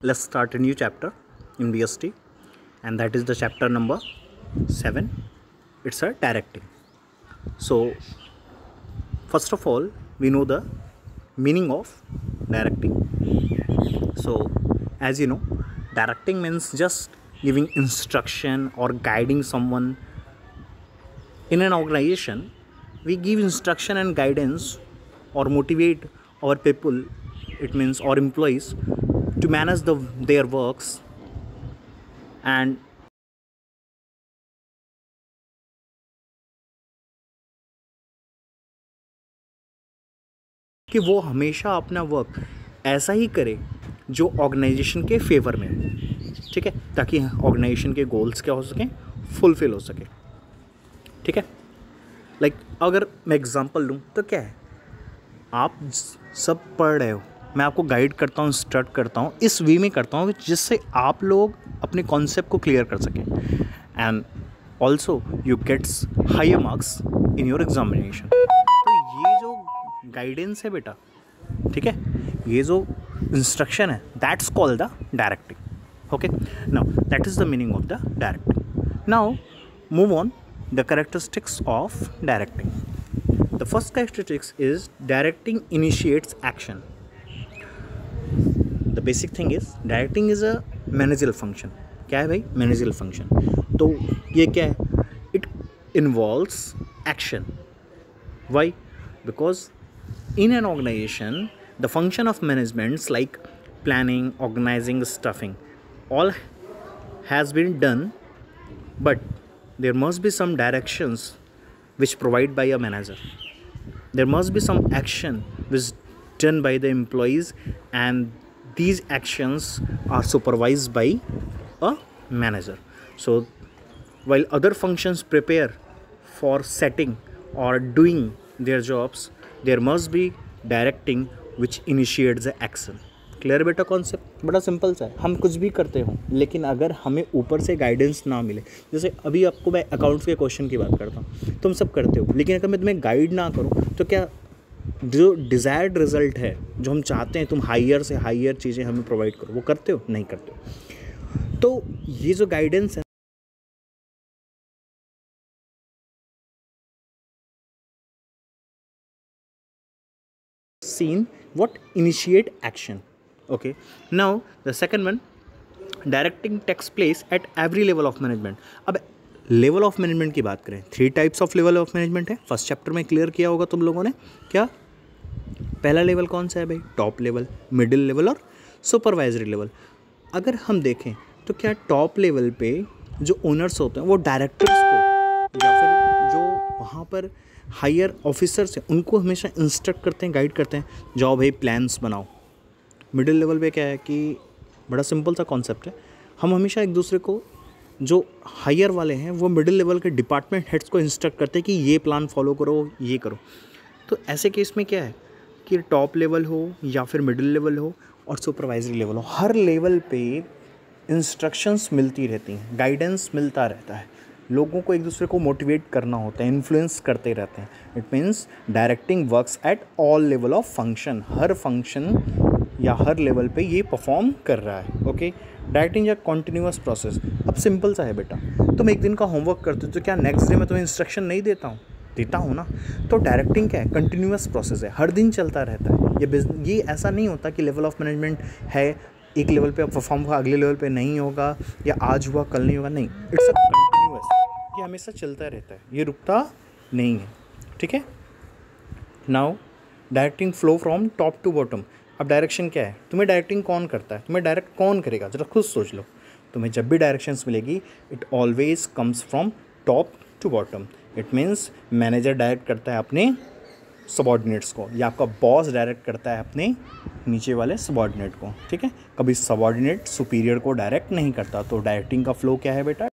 let's start a new chapter in BST, and that is the chapter number 7. It's a directing. So first of all, we know the meaning of directing. So as you know, directing means just giving instruction or guiding someone. In an organization, we give instruction and guidance or motivate our people, it means our employees, to manage their works and कि वो हमेशा अपना work ऐसा ही करे जो organisation के favour में है, ठीक है, ताकि ऑर्गेनाइजेशन के गोल्स क्या हो सकें, फुलफिल हो सके, ठीक है। लाइक अगर मैं एग्जांपल लूँ तो क्या है, आप सब पढ़ रहे हो, मैं आपको गाइड करता हूँ, इंस्ट्रक्ट करता हूँ, इस वे में करता हूँ जिससे आप लोग अपने कॉन्सेप्ट को क्लियर कर सकें and also you gets higher marks in your examination. तो ये जो गाइडेंस है बेटा, ठीक है, ये जो इंस्ट्रक्शन है, that's called the directing. Okay, now that is the meaning of the directing. Now move on the characteristics of directing. The first characteristics is directing initiates action. The basic thing is directing is a managerial function. क्या है भाई? Managerial function. तो ये क्या है? It involves action. Why? Because in an organization, the function of management like planning, organizing, stuffing, all has been done, but there must be some directions which provide by a manager. There must be some action which is done by the employees, and these actions are supervised by a manager. So while other functions prepare for setting or doing their jobs, there must be directing which initiates the action. Clear बेटा? Concept बड़ा simple सा है। हम कुछ भी करते हो, लेकिन अगर हमें ऊपर से गाइडेंस ना मिले, जैसे अभी आपको मैं अकाउंट्स के क्वेश्चन की बात करता हूँ, तुम सब करते हो, लेकिन अगर मैं तुम्हें गाइड ना करूँ तो क्या जो डिज़ायर्ड रिजल्ट है, जो हम चाहते हैं, तुम हायर से हायर चीज़ें हमें प्रोवाइड करो, वो करते हो? नहीं करते हो। तो ये जो गाइडेंस है, seen what initiate action. Okay, now the second one, directing takes place at every level of management. अब लेवल ऑफ मैनेजमेंट की बात करें, 3 types of level of management है। फर्स्ट चैप्टर में क्लियर किया होगा तुम लोगों ने। क्या पहला लेवल कौन सा है भाई? टॉप लेवल, मिडिल लेवल और सुपरवाइजरी लेवल। अगर हम देखें तो क्या टॉप लेवल पे जो ओनर्स होते हैं वो डायरेक्टर्स को या फिर जो वहाँ पर हायर ऑफिसर्स हैं उनको हमेशा इंस्ट्रक्ट करते हैं, गाइड करते हैं, जाओ भाई प्लान्स बनाओ। मिडिल लेवल पे क्या है कि बड़ा सिंपल सा कॉन्सेप्ट है, हम हमेशा एक दूसरे को, जो हायर वाले हैं वो मिडिल लेवल के डिपार्टमेंट हेड्स को इंस्ट्रक्ट करते हैं कि ये प्लान फॉलो करो, ये करो। तो ऐसे केस में क्या है कि टॉप लेवल हो या फिर मिडिल लेवल हो और सुपरवाइजरी लेवल हो, हर लेवल पे इंस्ट्रक्शंस मिलती रहती हैं, गाइडेंस मिलता रहता है, लोगों को एक दूसरे को मोटिवेट करना होता है, इन्फ्लुएंस करते रहते हैं। It means directing works at all level of function, हर फंक्शन या हर लेवल पे ये परफॉर्म कर रहा है। ओके, डायरेक्टिंग या कॉन्टिन्यूअस प्रोसेस। अब सिंपल सा है बेटा, तुम एक दिन का होमवर्क करते हो तो क्या नेक्स्ट डे में तुम्हें इंस्ट्रक्शन नहीं देता हूँ? देता हूँ ना। तो डायरेक्टिंग क्या है? कंटिन्यूअस प्रोसेस है, हर दिन चलता रहता है। ये ऐसा नहीं होता कि लेवल ऑफ मैनेजमेंट है, एक लेवल पे परफॉर्म हुआ, अगले लेवल पे नहीं होगा, या आज हुआ कल नहीं होगा, नहीं। इट्स अ कंटिन्यूअस, ये हमेशा चलता रहता है, ये रुकता नहीं है, ठीक है। Now directing flow from top to bottom. अब डायरेक्शन क्या है? तुम्हें डायरेक्टिंग कौन करता है? तुम्हें डायरेक्ट कौन करेगा? जरा खुद सोच लो। तुम्हें जब भी डायरेक्शंस मिलेगी, it always comes from top to bottom. It means manager direct करता है अपने सबॉर्डिनेट्स को, या आपका बॉस डायरेक्ट करता है अपने नीचे वाले सबॉर्डिनेट को, ठीक है। कभी सबॉर्डिनेट सुपीरियर को डायरेक्ट नहीं करता। तो डायरेक्टिंग का फ्लो क्या है बेटा?